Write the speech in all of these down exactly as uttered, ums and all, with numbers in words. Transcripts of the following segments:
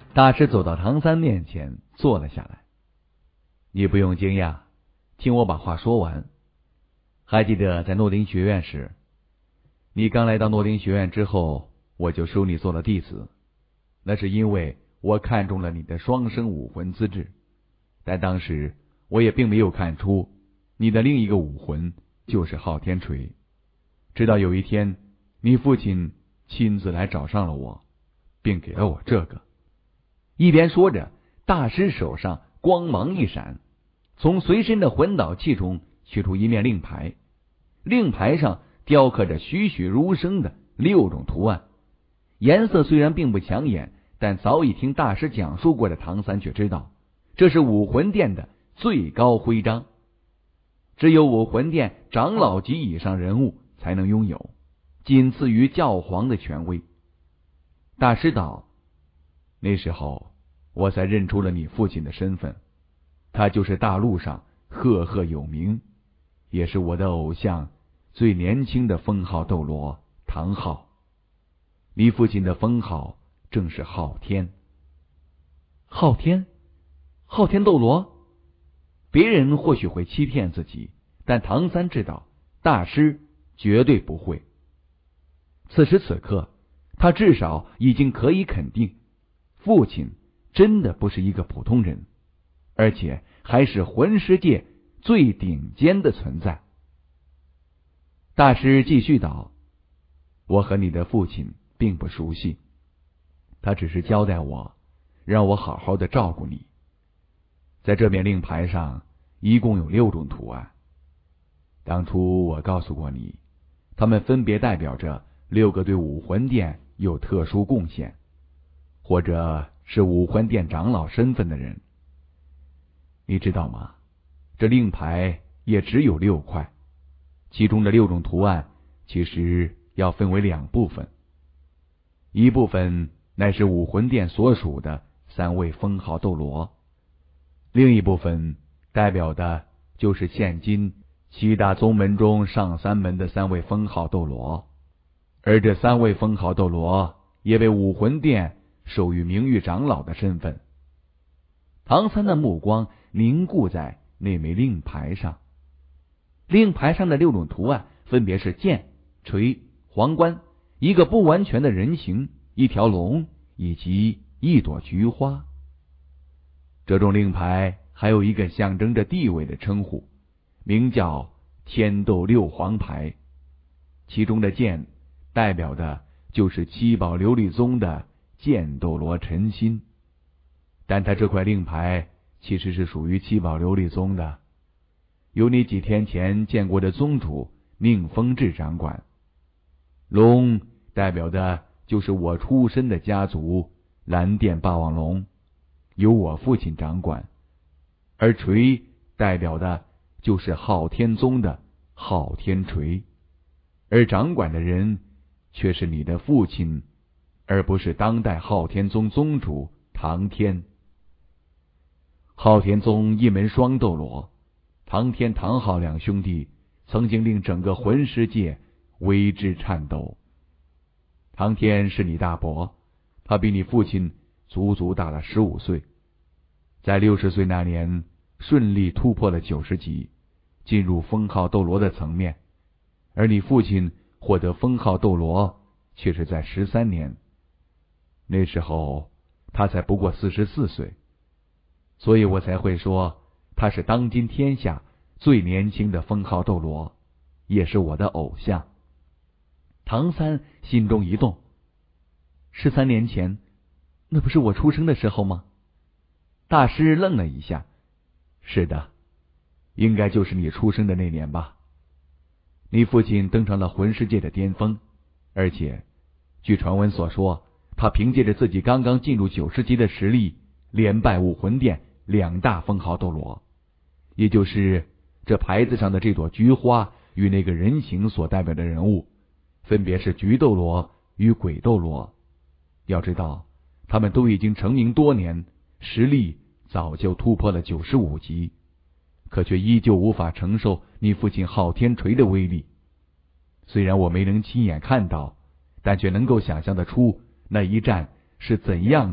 大师走到唐三面前坐了下来。你不用惊讶，听我把话说完。还记得在诺丁学院时，你刚来到诺丁学院之后，我就收你做了弟子。那是因为我看中了你的双生武魂资质，但当时我也并没有看出你的另一个武魂就是昊天锤。直到有一天，你父亲亲自来找上了我，并给了我这个。一边说着，大师手上光芒一闪，从随身的魂导器中取出一面令牌，令牌上雕刻着栩栩如生的六种图案，颜色虽然并不抢眼，但早已听大师讲述过的唐三却知道，这是武魂殿的最高徽章，只有武魂殿长老级以上人物才能拥有，仅次于教皇的权威。大师道：那时候我才认出了你父亲的身份，他就是大陆上赫赫有名，也是我的偶像，最年轻的封号斗罗唐昊。你父亲的封号正是昊天。昊天？昊天斗罗？别人或许会欺骗自己，但唐三知道，大师绝对不会。此时此刻，他至少已经可以肯定，父亲真的不是一个普通人，而且还是魂师界最顶尖的存在。大师继续道：我和你的父亲并不熟悉，他只是交代我，让我好好的照顾你。在这面令牌上一共有六种图案，当初我告诉过你，它们分别代表着六个对武魂殿有特殊贡献，或者是武魂殿长老身份的人。你知道吗？这令牌也只有六块，其中的六种图案其实要分为两部分，一部分乃是武魂殿所属的三位封号斗罗，另一部分代表的就是现今七大宗门中上三门的三位封号斗罗，而这三位封号斗罗也被武魂殿授予名誉长老的身份。唐三的目光凝固在那枚令牌上，令牌上的六种图案分别是剑、锤、皇冠、一个不完全的人形、一条龙以及一朵菊花。这种令牌还有一个象征着地位的称呼，名叫天斗六皇牌，其中的剑代表的就是七宝琉璃宗的剑斗罗陈心，但他这块令牌其实是属于七宝琉璃宗的，由你几天前见过的宗主宁风致掌管。龙代表的就是我出身的家族蓝电霸王龙，由我父亲掌管，而锤代表的就是昊天宗的昊天锤，而掌管的人却是你的父亲，而不是当代昊天宗宗主唐天。昊天宗一门双斗罗，唐天、唐昊两兄弟曾经令整个魂师界为之颤抖。唐天是你大伯，他比你父亲足足大了十五岁，在六十岁那年顺利突破了九十级，进入封号斗罗的层面，而你父亲获得封号斗罗却是在十三年，那时候他才不过四十四岁，所以我才会说他是当今天下最年轻的封号斗罗，也是我的偶像。唐三心中一动，十三年前，那不是我出生的时候吗？大师愣了一下，是的，应该就是你出生的那年吧。你父亲登上了魂师界的巅峰，而且据传闻所说，他凭借着自己刚刚进入九十级的实力，连败武魂殿两大封号斗罗，也就是这牌子上的这朵菊花与那个人形所代表的人物，分别是菊斗罗与鬼斗罗。要知道，他们都已经成名多年，实力早就突破了九十五级，可却依旧无法承受你父亲昊天锤的威力。虽然我没能亲眼看到，但却能够想象得出那一战是怎样的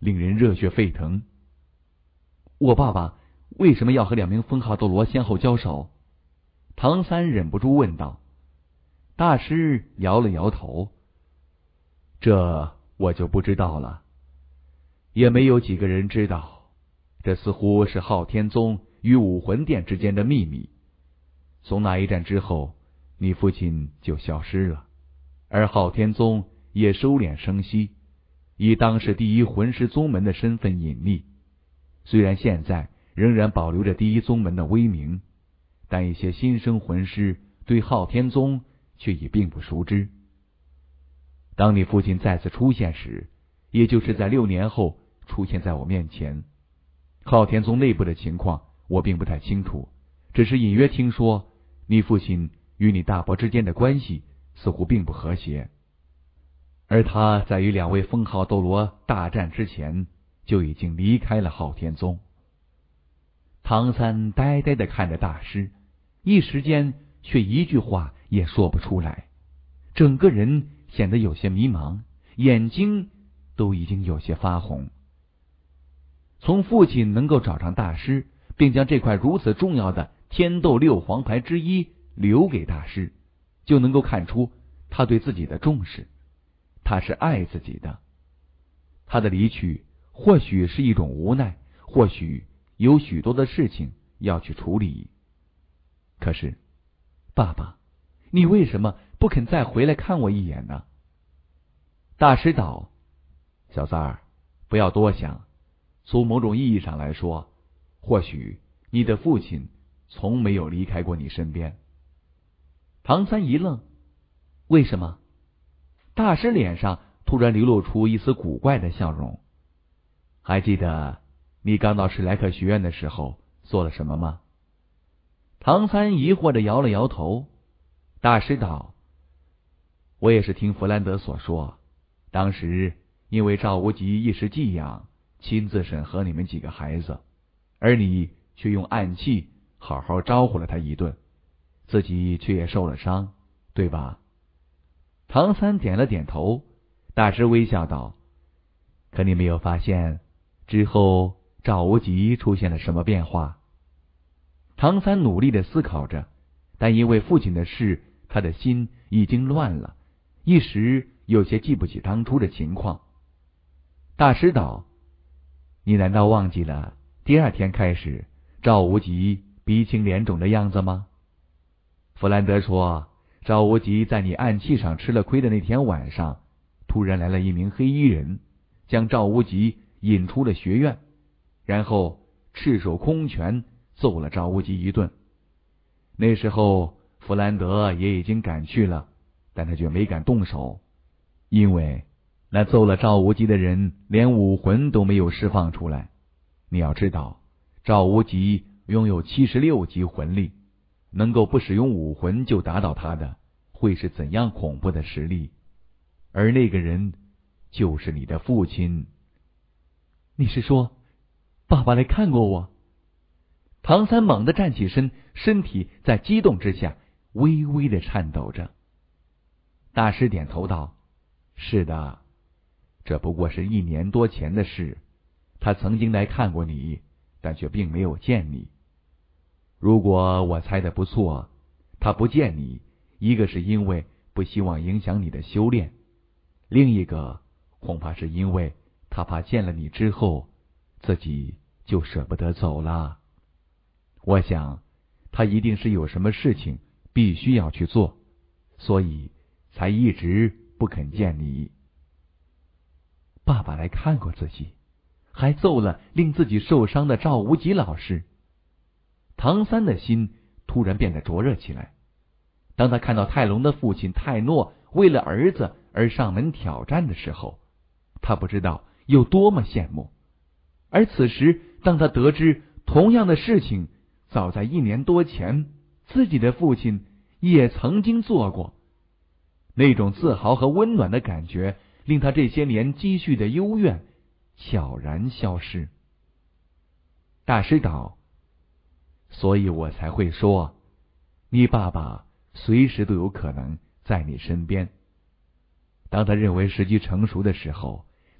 令人热血沸腾。我爸爸为什么要和两名封号斗罗先后交手？唐三忍不住问道。大师摇了摇头，这我就不知道了，也没有几个人知道，这似乎是昊天宗与武魂殿之间的秘密。从那一战之后，你父亲就消失了，而昊天宗也收敛声息，以当时第一魂师宗门的身份隐匿。虽然现在仍然保留着第一宗门的威名，但一些新生魂师对昊天宗却已并不熟知。当你父亲再次出现时，也就是在六年后出现在我面前。昊天宗内部的情况我并不太清楚，只是隐约听说你父亲与你大伯之间的关系似乎并不和谐，而他在与两位封号斗罗大战之前就已经离开了昊天宗。唐三呆呆地看着大师，一时间却一句话也说不出来，整个人显得有些迷茫，眼睛都已经有些发红。从父亲能够找上大师，并将这块如此重要的天斗六黄牌之一留给大师，就能够看出他对自己的重视，他是爱自己的。他的离去或许是一种无奈，或许有许多的事情要去处理。可是爸爸，你为什么不肯再回来看我一眼呢？大师道：小三儿，不要多想，从某种意义上来说，或许你的父亲从没有离开过你身边。唐三一愣，为什么？大师脸上突然流露出一丝古怪的笑容。还记得你刚到史莱克学院的时候做了什么吗？唐三疑惑地摇了摇头。大师道：我也是听弗兰德所说，当时因为赵无极一时寄养，亲自审核你们几个孩子，而你却用暗器好好招呼了他一顿，自己却也受了伤，对吧？唐三点了点头。大师微笑道：可你没有发现之后赵无极出现了什么变化？唐三努力地思考着，但因为父亲的事，他的心已经乱了，一时有些记不起当初的情况。大师道：你难道忘记了第二天开始赵无极鼻青脸肿的样子吗？弗兰德说，赵无极在你暗器上吃了亏的那天晚上，突然来了一名黑衣人，将赵无极引出了学院，然后赤手空拳揍了赵无极一顿。那时候弗兰德也已经赶去了，但他却没敢动手，因为那揍了赵无极的人连武魂都没有释放出来。你要知道，赵无极拥有七十六级魂力，能够不使用武魂就打倒他的，会是怎样恐怖的实力？而那个人就是你的父亲。你是说爸爸来看过我？唐三猛地站起身，身体在激动之下微微的颤抖着。大师点头道：是的，这不过是一年多前的事，他曾经来看过你，但却并没有见你。如果我猜的不错，他不见你，一个是因为不希望影响你的修炼，另一个恐怕是因为他怕见了你之后，自己就舍不得走了。我想，他一定是有什么事情必须要去做，所以才一直不肯见你。爸爸来看过自己，还揍了令自己受伤的赵无极老师。唐三的心突然变得灼热起来。当他看到泰隆的父亲泰诺为了儿子而上门挑战的时候，他不知道有多么羡慕。而此时，当他得知同样的事情早在一年多前自己的父亲也曾经做过，那种自豪和温暖的感觉令他这些年积蓄的幽怨悄然消失。大师道：所以我才会说，你爸爸随时都有可能在你身边。当他认为时机成熟的时候，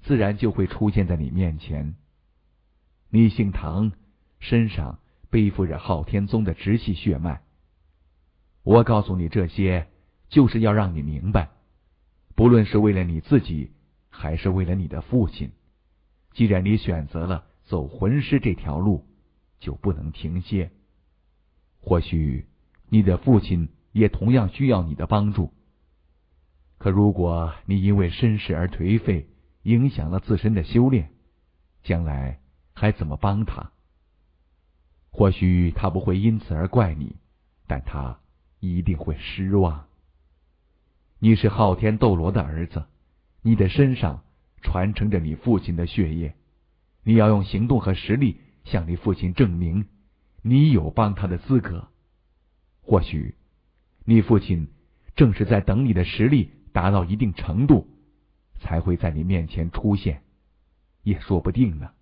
自然就会出现在你面前。你姓唐，身上背负着昊天宗的直系血脉。我告诉你这些，就是要让你明白，不论是为了你自己，还是为了你的父亲，既然你选择了走魂师这条路，就不能停歇。或许你的父亲也同样需要你的帮助，可如果你因为身世而颓废，影响了自身的修炼，将来还怎么帮他？或许他不会因此而怪你，但他一定会失望。你是昊天斗罗的儿子，你的身上传承着你父亲的血液，你要用行动和实力向你父亲证明你有帮他的资格。或许你父亲正是在等你的实力达到一定程度，才会在你面前出现，也说不定呢。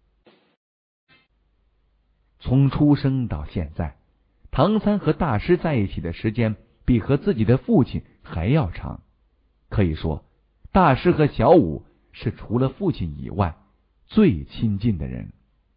从出生到现在，唐三和大师在一起的时间比和自己的父亲还要长。可以说，大师和小五是除了父亲以外最亲近的人。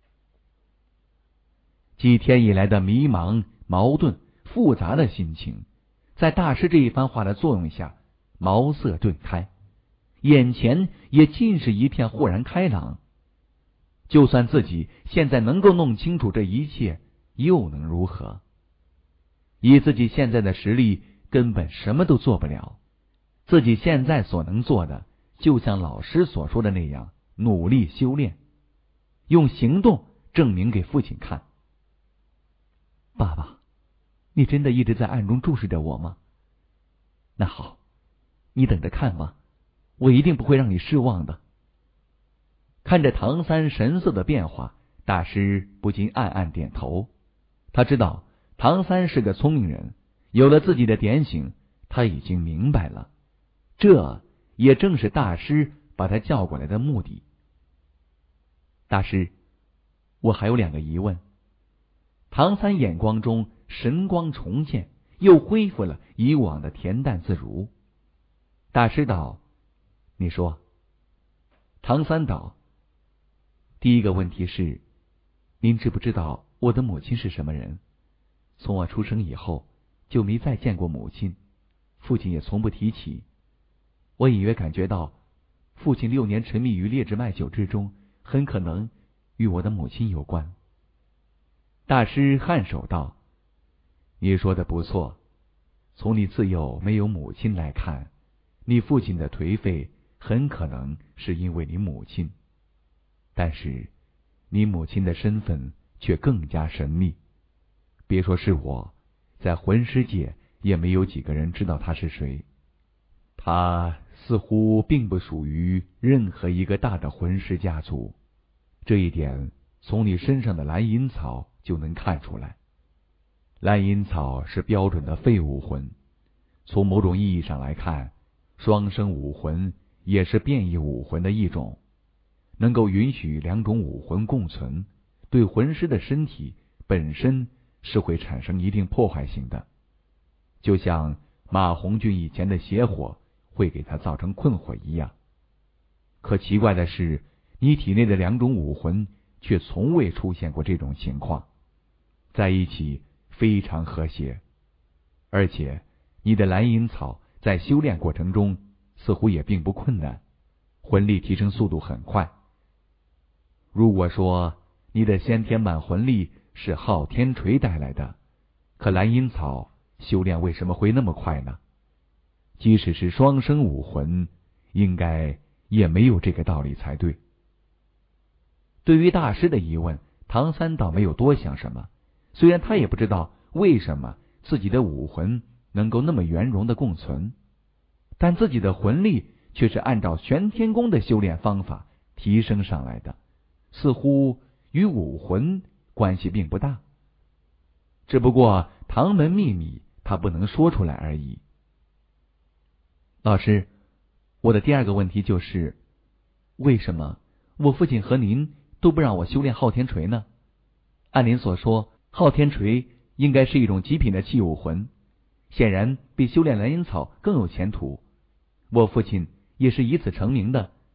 几天以来的迷茫、矛盾、复杂的心情，在大师这一番话的作用下，茅塞顿开，眼前也尽是一片豁然开朗。就算自己现在能够弄清楚这一切，又能如何？以自己现在的实力，根本什么都做不了。自己现在所能做的，就像老师所说的那样，努力修炼，用行动证明给父亲看。爸爸，你真的一直在暗中注视着我吗？那好，你等着看吧，我一定不会让你失望的。看着唐三神色的变化，大师不禁暗暗点头。他知道唐三是个聪明人，有了自己的点醒，他已经明白了，这也正是大师把他叫过来的目的。大师，我还有两个疑问。唐三眼光中神光重现，又恢复了以往的恬淡自如。大师道：你说。唐三道：第一个问题是，您知不知道我的母亲是什么人？从我出生以后，就没再见过母亲，父亲也从不提起。我隐约感觉到，父亲六年沉迷于劣质麦酒之中，很可能与我的母亲有关。大师颔首道：你说的不错，从你自幼没有母亲来看，你父亲的颓废很可能是因为你母亲。但是你母亲的身份却更加神秘，别说是我，在魂师界也没有几个人知道她是谁。她似乎并不属于任何一个大的魂师家族，这一点从你身上的蓝银草就能看出来。蓝银草是标准的废武魂，从某种意义上来看，双生武魂也是变异武魂的一种，能够允许两种武魂共存，对魂师的身体本身是会产生一定破坏性的，就像马红俊以前的邪火会给他造成困惑一样。可奇怪的是，你体内的两种武魂却从未出现过这种情况，在一起非常和谐。而且你的蓝银草在修炼过程中似乎也并不困难，魂力提升速度很快。如果说你的先天满魂力是昊天锤带来的，可蓝银草修炼为什么会那么快呢？即使是双生武魂，应该也没有这个道理才对。对于大师的疑问，唐三倒没有多想什么，虽然他也不知道为什么自己的武魂能够那么圆融的共存，但自己的魂力却是按照玄天宫的修炼方法提升上来的，似乎与武魂关系并不大，只不过唐门秘密他不能说出来而已。老师，我的第二个问题就是，为什么我父亲和您都不让我修炼昊天锤呢？按您所说，昊天锤应该是一种极品的器武魂，显然比修炼蓝银草更有前途。我父亲也是以此成名的，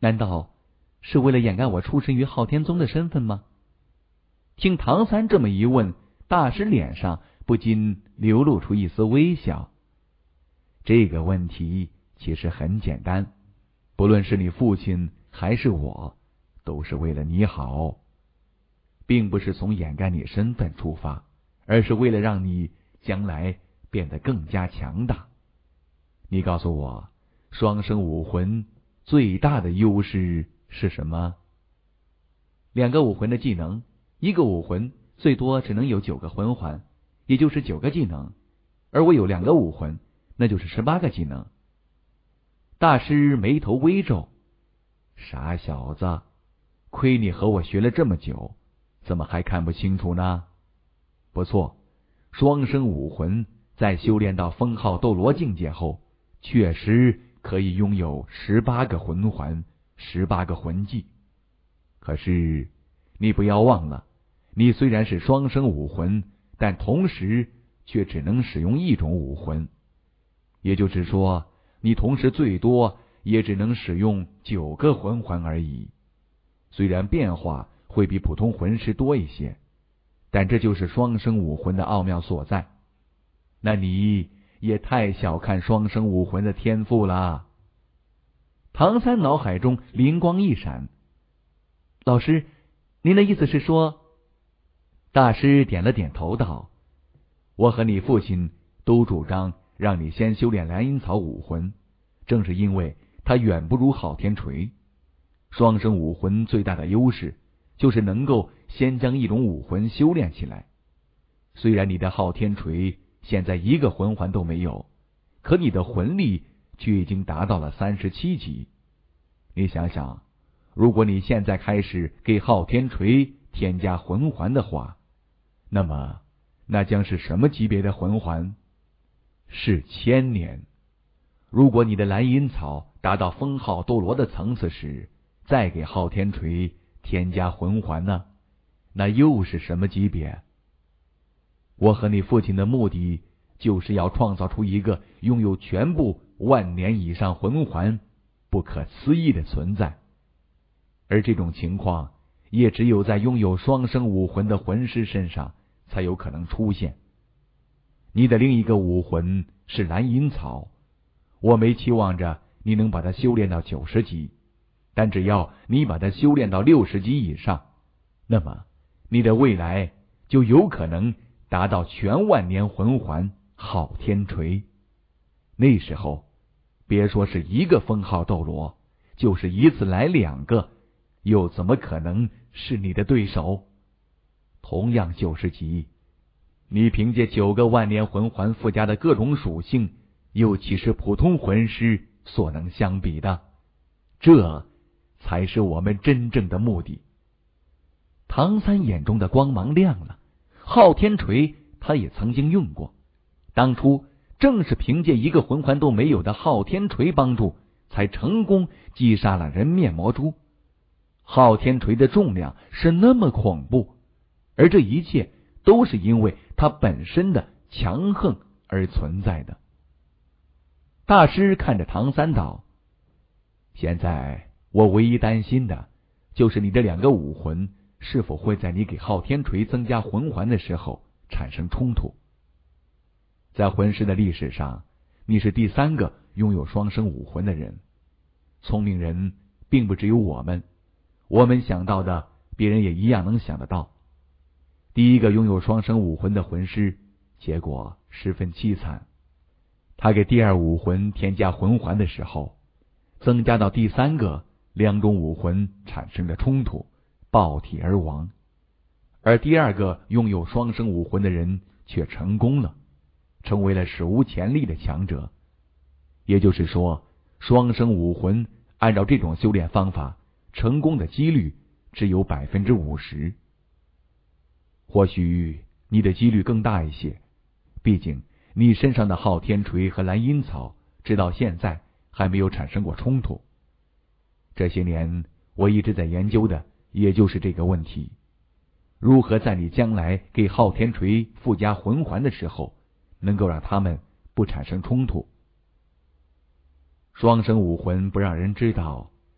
难道是为了掩盖我出身于昊天宗的身份吗？听唐三这么一问，大师脸上不禁流露出一丝微笑。这个问题其实很简单，不论是你父亲还是我，都是为了你好，并不是从掩盖你身份出发，而是为了让你将来变得更加强大。你告诉我，双生武魂最大的优势是什么？两个武魂的技能，一个武魂最多只能有九个魂环，也就是九个技能，而我有两个武魂，那就是十八个技能。大师眉头微皱，傻小子，亏你和我学了这么久，怎么还看不清楚呢？不错，双生武魂在修炼到封号斗罗境界后，确实可以拥有十八个魂环，十八个魂技。可是你不要忘了，你虽然是双生武魂，但同时却只能使用一种武魂，也就是说，你同时最多也只能使用九个魂环而已。虽然变化会比普通魂师多一些，但这就是双生武魂的奥妙所在。那你也太小看双生武魂的天赋了。唐三脑海中灵光一闪，老师，您的意思是说？大师点了点头道，我和你父亲都主张让你先修炼蓝银草武魂，正是因为它远不如昊天锤。双生武魂最大的优势就是能够先将一种武魂修炼起来。虽然你的昊天锤现在一个魂环都没有，可你的魂力却已经达到了三十七级。你想想，如果你现在开始给昊天锤添加魂环的话，那么那将是什么级别的魂环？是千年。如果你的蓝银草达到封号斗罗的层次时，再给昊天锤添加魂环呢，那又是什么级别？我和你父亲的目的就是要创造出一个拥有全部万年以上魂环不可思议的存在，而这种情况也只有在拥有双生武魂的魂师身上才有可能出现。你的另一个武魂是蓝银草，我没期望着你能把它修炼到九十级，但只要你把它修炼到六十级以上，那么你的未来就有可能达到全万年魂环昊天锤。那时候别说是一个封号斗罗，就是一次来两个，又怎么可能是你的对手？同样九十级，你凭借九个万年魂环附加的各种属性，又岂是普通魂师所能相比的？这才是我们真正的目的。唐三眼中的光芒亮了，昊天锤他也曾经用过，当初正是凭借一个魂环都没有的昊天锤帮助，才成功击杀了人面魔蛛。昊天锤的重量是那么恐怖，而这一切都是因为它本身的强横而存在的。大师看着唐三道，现在我唯一担心的就是你的两个武魂是否会在你给昊天锤增加魂环的时候产生冲突。在魂师的历史上，你是第三个拥有双生武魂的人。聪明人并不只有我们，我们想到的别人也一样能想得到。第一个拥有双生武魂的魂师，结果十分凄惨。他给第二武魂添加魂环的时候，增加到第三个，两种武魂产生了冲突，爆体而亡。而第二个拥有双生武魂的人却成功了，成为了史无前例的强者。也就是说，双生武魂按照这种修炼方法，成功的几率只有百分之五十。或许你的几率更大一些，毕竟你身上的昊天锤和蓝银草直到现在还没有产生过冲突。这些年我一直在研究的也就是这个问题，如何在你将来给昊天锤附加魂环的时候，能够让他们不产生冲突。双生武魂不让人知道，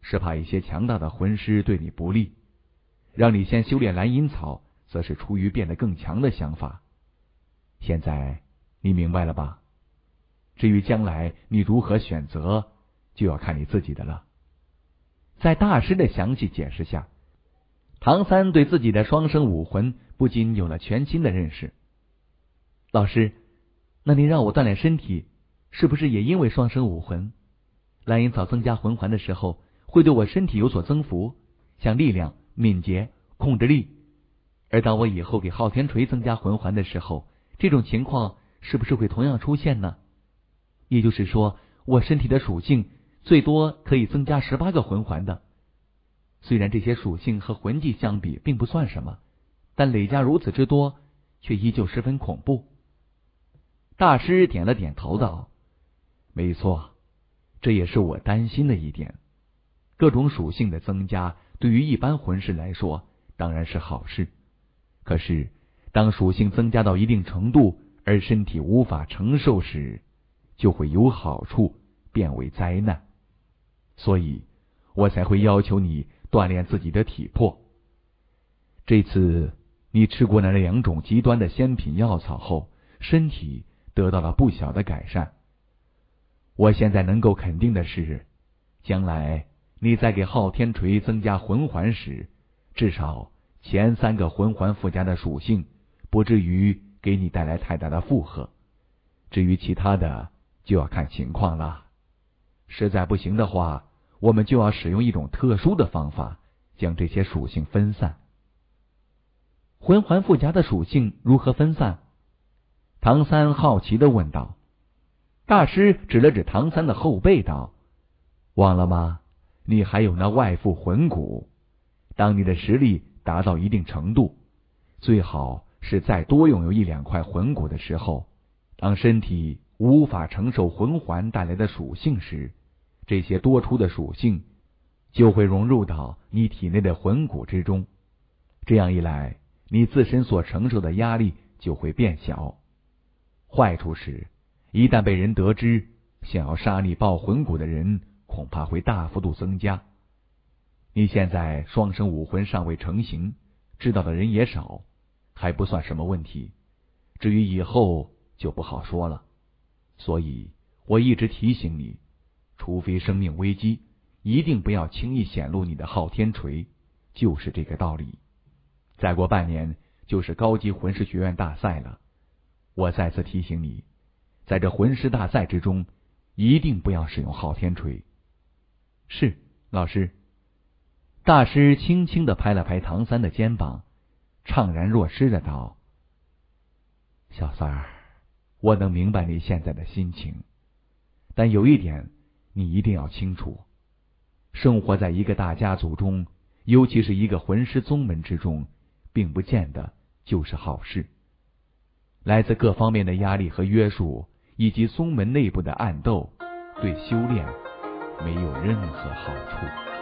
是怕一些强大的魂师对你不利，让你先修炼蓝银草，则是出于变得更强的想法。现在你明白了吧？至于将来你如何选择，就要看你自己的了。在大师的详细解释下，唐三对自己的双生武魂不禁有了全新的认识。老师，那您让我锻炼身体，是不是也因为双生武魂？蓝银草增加魂环的时候，会对我身体有所增幅，像力量、敏捷、控制力。而当我以后给昊天锤增加魂环的时候，这种情况是不是会同样出现呢？也就是说，我身体的属性最多可以增加十八个魂环的。虽然这些属性和魂技相比并不算什么，但累加如此之多，却依旧十分恐怖。大师点了点头道：没错，这也是我担心的一点。各种属性的增加对于一般魂师来说当然是好事，可是当属性增加到一定程度而身体无法承受时，就会由好处变为灾难。所以我才会要求你锻炼自己的体魄。这次你吃过那两种极端的仙品药草后，身体得到了不小的改善。我现在能够肯定的是，将来你在给昊天锤增加魂环时，至少前三个魂环附加的属性不至于给你带来太大的负荷。至于其他的，就要看情况了。实在不行的话，我们就要使用一种特殊的方法，将这些属性分散。魂环附加的属性如何分散？唐三好奇地问道。大师指了指唐三的后背道：忘了吗？你还有那外附魂骨。当你的实力达到一定程度，最好是再多拥有一两块魂骨的时候，当身体无法承受魂环带来的属性时，这些多出的属性就会融入到你体内的魂骨之中。这样一来，你自身所承受的压力就会变小。坏处是，一旦被人得知，想要杀你爆魂骨的人恐怕会大幅度增加。你现在双生武魂尚未成型，知道的人也少，还不算什么问题。至于以后就不好说了。所以我一直提醒你，除非生命危机，一定不要轻易显露你的昊天锤，就是这个道理。再过半年就是高级魂师学院大赛了，我再次提醒你，在这魂师大赛之中，一定不要使用昊天锤。是，老师。大师轻轻地拍了拍唐三的肩膀，怅然若失的道：小三儿，我能明白你现在的心情，但有一点你一定要清楚，生活在一个大家族中，尤其是一个魂师宗门之中，并不见得就是好事。来自各方面的压力和约束，以及宗门内部的暗斗，对修炼没有任何好处。